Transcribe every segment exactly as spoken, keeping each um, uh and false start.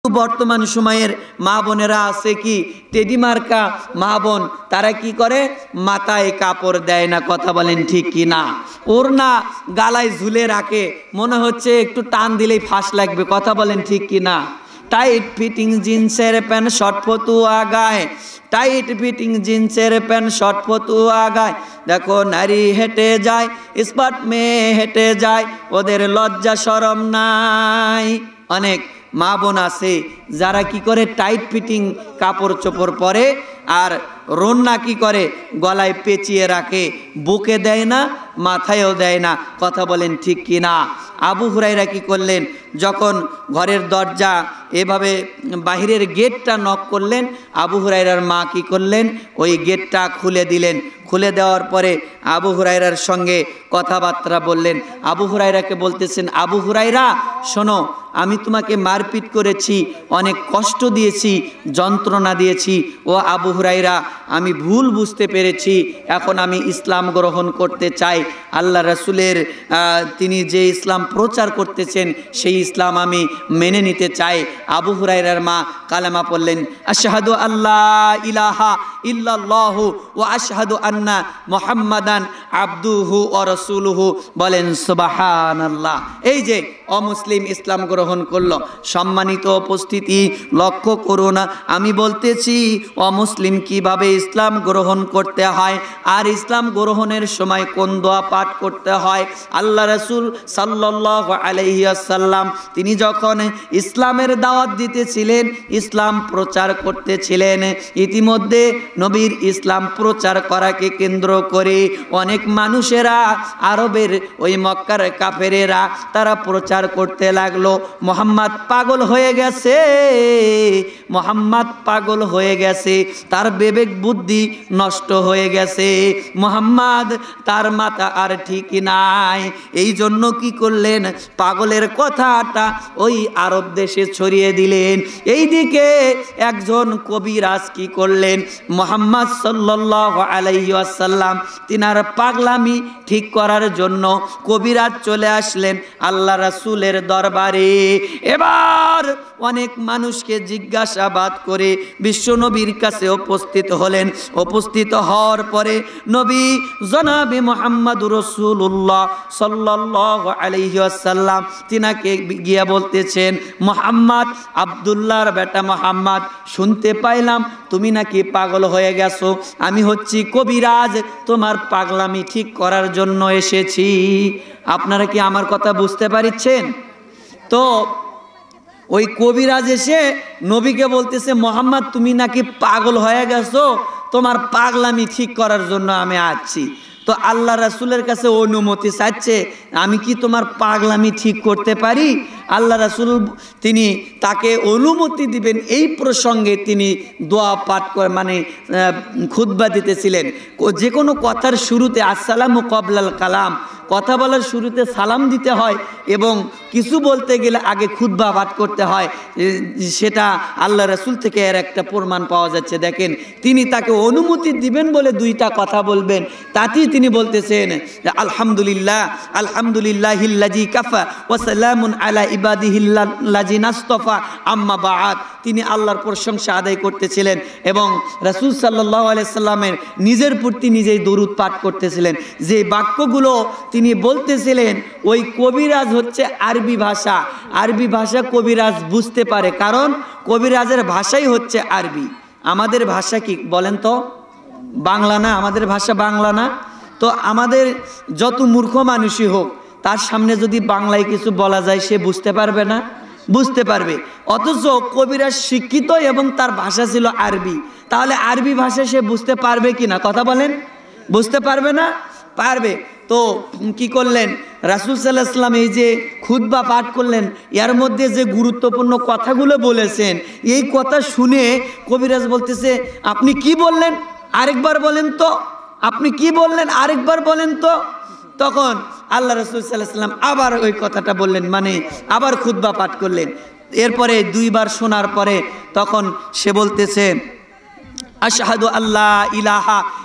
বর্তমান সময়ের মা বোনেরা আছে কি টেডি মার্কা মা বোন, তারা কি করে মাথায় কাপড় দেয় না, কথা বলেন ঠিক কি না? ওড়না গালায় ঝুলে রাখে, মনে হচ্ছে একটু টান দিলেই ফাঁস লাগবে, কথা বলেন ঠিক কি না? টাইট ফিটিং জিন্সের প্যান্ট শর্ট ফতুয়া গায়ে, টাইট ফিটিং জিন্সের প্যান্ট শর্ট ফতুয়া গায়ে, দেখো নারী হেঁটে যায়, স্মার্ট মেয়ে হেঁটে যায়, ওদের লজ্জা শরম নাই। অনেক মা বোন আছে যারা কি করে টাইট ফিটিং কাপড় চোপড় পরে আর রন্না কি করে গলায় পেঁচিয়ে রাখে, বুকে দেয় না, মাথায়ও দেয় না, কথা বলেন ঠিক কি না? আবু হুরায়রা কি করলেন, যখন ঘরের দরজা এভাবে বাহিরের গেটটা নক করলেন, আবু হুরায়রার মা কি করলেন ওই গেটটা খুলে দিলেন। খুলে দেওয়ার পরে আবু হুরায়রার সঙ্গে কথাবার্তা বললেন। আবু হুরায়রাকে বলতেছেন, আবু হুরায়রা শোনো, আমি তোমাকে মারপিট করেছি, অনেক কষ্ট দিয়েছি, যন্ত্রণা দিয়েছি। ও আবু হুরায়রা, আমি ভুল বুঝতে পেরেছি, এখন আমি ইসলাম গ্রহণ করতে চাই। আল্লাহ রাসূলের তিনি যে ইসলাম প্রচার করতেছেন সেই ইসলাম আমি মেনে নিতে চাই। আবু হুরায়রার মা কালেমা পড়লেন, আশহাদু আল্লাহ ইলাহা ইল্লাল্লাহু ওয়া আশহাদু আন্না মুহাম্মাদান আবদুহু ওয়া রাসূলুহু, বলেন সুবহানাল্লাহ। এই যে অমুসলিম ইসলাম গ্রহণ করলো। সম্মানিত উপস্থিতি, লক্ষ্য করুন, আমি বলতেছি অমুসলিম কিভাবে ইসলাম গ্রহণ করতে হয় আর ইসলাম গ্রহণের সময় কোন দোয়া পাঠ করতে হয়। আল্লাহ রাসূল সাল্লাল্লাহু আলাইহি ওয়াসাল্লাম তিনি যখন ইসলামের দাওয়াত দিতেছিলেন, ইসলাম প্রচার করতেছিলেন, ইতিমধ্যে নবীর ইসলাম প্রচার করাকে কেন্দ্র করে অনেক মানুষেরা, আরবের ওই মক্কার কাফেরেরা তারা প্রচার করতে লাগলো, মুহাম্মদ পাগল হয়ে গেছে, মুহাম্মদ পাগল হয়ে গেছে, তার বিবেক বুদ্ধি নষ্ট হয়ে গেছে, মুহাম্মদ তার মাথা আর ঠিক নাই। এই জন্য কি করলেন, পাগলের কথাটা ওই আরব দেশে ছড়িয়ে দিলেন। এইদিকে একজন কবিরাজ কি করলেন, মুহাম্মদ সাল্লাল্লাহু আলাইহি ওয়াসাল্লাম তিনার পাগলামি ঠিক করার জন্য কবিরাজ চলে আসলেন আল্লাহ রাসূলের দরবারে। এবার অনেক মানুষকে জিজ্ঞাসাবাদ করে বিশ্ব নবীর কাছে উপস্থিত হলেন। উপস্থিত হওয়ার পরে নবী জনাবে মুহাম্মদুর রাসূলুল্লাহ সাল্লাল্লাহু আলাইহি ওয়াসাল্লাম তিনাকে গিয়ে বলতেছেন, মুহাম্মদ, আব্দুল্লাহর বেটা মুহাম্মদ, শুনতে পাইলাম তুমি নাকি পাগল হয়ে গেছো, আমি হচ্ছি কবিরাজ, তোমার পাগলামি ঠিক করার জন্য এসেছি। আপনারা কি আমার কথা বুঝতে পারছেন? তো ওই কবিরাজ এসে নবীকে বলতেছে, মুহাম্মদ তুমি নাকি পাগল হয়ে গেছো, তোমার পাগলামি ঠিক করার জন্য আমি আসছি। তো আল্লাহ রাসূলের কাছে অনুমতি চাচ্ছে, আমি কি তোমার পাগলামি ঠিক করতে পারি? আল্লাহ রাসূল তিনি তাকে অনুমতি দিবেন এই প্রসঙ্গে তিনি দোয়া পাঠ করে মানে খুতবা দিতেছিলেন। যে কোনো কথার শুরুতে আসসালামু ক্বাবলাল কালাম, কথা বলার শুরুতে সালাম দিতে হয় এবং কিছু বলতে গেলে আগে খুতবা পাঠ করতে হয়। সেটা আল্লাহ রাসূল থেকে এর একটা প্রমাণ পাওয়া যাচ্ছে। দেখেন, তিনি তাকে অনুমতি দিবেন বলে দুইটা কথা বলবেন, তাতেই তিনি বলতেছেন আলহামদুলিল্লাহ আলহামদুলিল্লাহিল্লাযী কাফা ওয়া সালামুন আলা ইবাদিহিল্লাযিনা ইসতাফা আম্মা বা'দ। তিনি আল্লাহর প্রশংসা আদায় করতেছিলেন এবং রাসূল সাল্লাল্লাহু আলাইহি সাল্লামের নিজের প্রতি নিজেই দরুদ পাঠ করতেছিলেন। যে বাক্যগুলো তিনি বলতেছিলেন, ওই কবিরাজ হচ্ছে আরবি ভাষা, আরবি ভাষা কবিরাজ বুঝতে পারে, কারণ কবিরাজের ভাষাই হচ্ছে আরবি। আমাদের ভাষা কি বলেন তো? বাংলা না, আমাদের ভাষা বাংলা না। তো আমাদের যত মূর্খ মানুষই হোক, তার সামনে যদি বাংলায় কিছু বলা যায় সে বুঝতে পারবে না? বুঝতে পারবে। অথচ কবিরাজ শিক্ষিত এবং তার ভাষা ছিল আরবি, তাহলে আরবি ভাষা সে বুঝতে পারবে কি না? কথা বলেন, বুঝতে পারবে না? পারবে। তো কি করলেন রাসূল সাল্লাল্লাহু আলাইহি ওয়াসাল্লাম, এই যে খুতবা পাঠ করলেন, এর মধ্যে যে গুরুত্বপূর্ণ কথাগুলো বলেছেন, এই কথা শুনে কবিরাজ বলতেছে, আপনি কি বললেন আরেকবার বলেন তো, আপনি কি বললেন আরেকবার বলেন তো। তখন আল্লাহ রাসূল সাল্লাল্লাহু আলাইহি ওয়াসাল্লাম আবার ওই কথাটা বললেন, মানে আবার খুতবা পাঠ করলেন। এরপরে দুইবার শোনার পরে তখন সে বলতেছে, আশহাদু আল্লা ইলাহা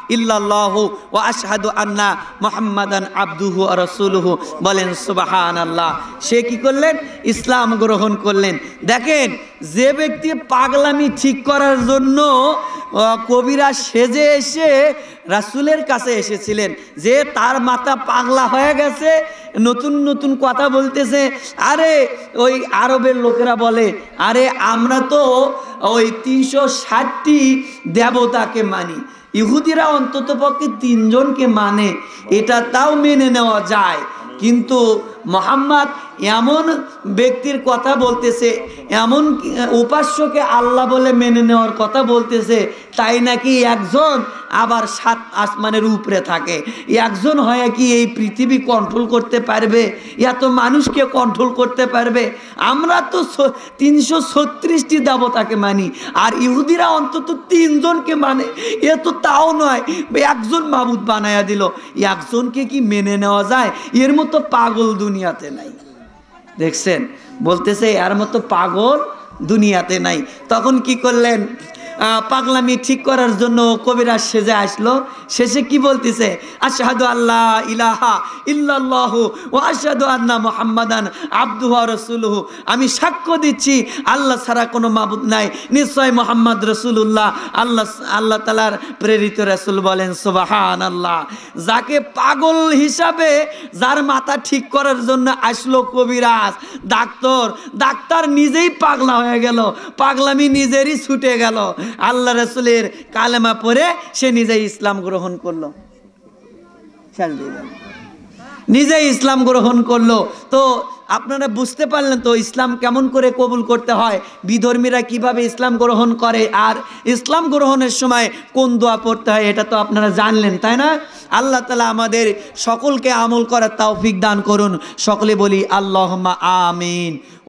ইল্লাল্লাহু ওয়া আশহাদু আন্না মুহাম্মাদান আবদুহু ওয়া রাসূলুহু। বলেন সুবহানাল্লাহ। সে কি করলেন? ইসলাম গ্রহণ করলেন। দেখেন, যে ব্যক্তি পাগলামি ঠিক করার জন্য কবিরা সেজে এসে রাসূলের কাছে এসেছিলেন, যে তার মাথা পাগলা হয়ে গেছে, নতুন নতুন কথা বলতেছে। আরে ওই আরবের লোকেরা বলে, আরে আমরা তো ওই তিনশো ষাটটি দেবতাকে মানি, ইহুদিরা অন্তত পক্ষে তিনজনকে মানে, এটা তাও মেনে নেওয়া যায়। কিন্তু মুহাম্মদ এমন ব্যক্তির কথা বলতেছে, এমন উপাস্যকে আল্লাহ বলে মেনে নেওয়ার কথা বলতেছে, তাই নাকি একজন আবার সাত আসমানের উপরে থাকে। একজন হয়ে কি এই পৃথিবী কন্ট্রোল করতে পারবে? এত মানুষকে কন্ট্রোল করতে পারবে? আমরা তো তিনশো ছত্রিশটি দেবতাকে মানি, আর ইহুদিরা অন্তত তিনজনকে মানে। এ তো তাও নয়, একজন মাবুদ বানায়া দিল, একজনকে কি মেনে নেওয়া যায়? এর মতো পাগল দুনিয়াতে নাই। দেখছেন, বলতেছে এর মতো পাগল দুনিয়াতে নাই। তখন কি করলেন? পাগলামি ঠিক করার জন্য কবিরা সেজে আসলো। শেষে কি বলতেছে? আশহাদু আল্লাহ ইলাহা ইল্লাল্লাহু ওয়া আশহাদু আন্না মুহাম্মাদান আবদুহু ওয়া রাসূলুহু। আমি সাক্ষ্য দিচ্ছি আল্লাহ ছাড়া কোনো মাবুদ নাই, নিশ্চয় মুহাম্মদ রাসূলুল্লাহ আল্লাহ আল্লাহ তাআলার প্রেরিত রাসূল। বলেন সুবহানাল্লাহ। যাকে পাগল হিসাবে, যার মাথা ঠিক করার জন্য আসলো কবিরাজ, ডাক্তার, ডাক্তার নিজেই পাগলা হয়ে গেল, পাগলামি নিজেরই ছুটে গেল। আল্লাহ রাসূলের কালেমা পড়ে সে নিজেই ইসলাম গ্রহণ করলো, নিজেই ইসলাম গ্রহণ করলো। তো আপনারা বুঝতে পারলেন তো ইসলাম কেমন করে কবুল করতে হয়, বিধর্মীরা কিভাবে ইসলাম গ্রহণ করে, আর ইসলাম গ্রহণের সময় কোন দোয়া পড়তে হয়, এটা তো আপনারা জানলেন, তাই না? আল্লাহ তাআলা আমাদের সকলকে আমল করার তৌফিক দান করুন। সকলে বলি আল্লাহুম্মা আমিন।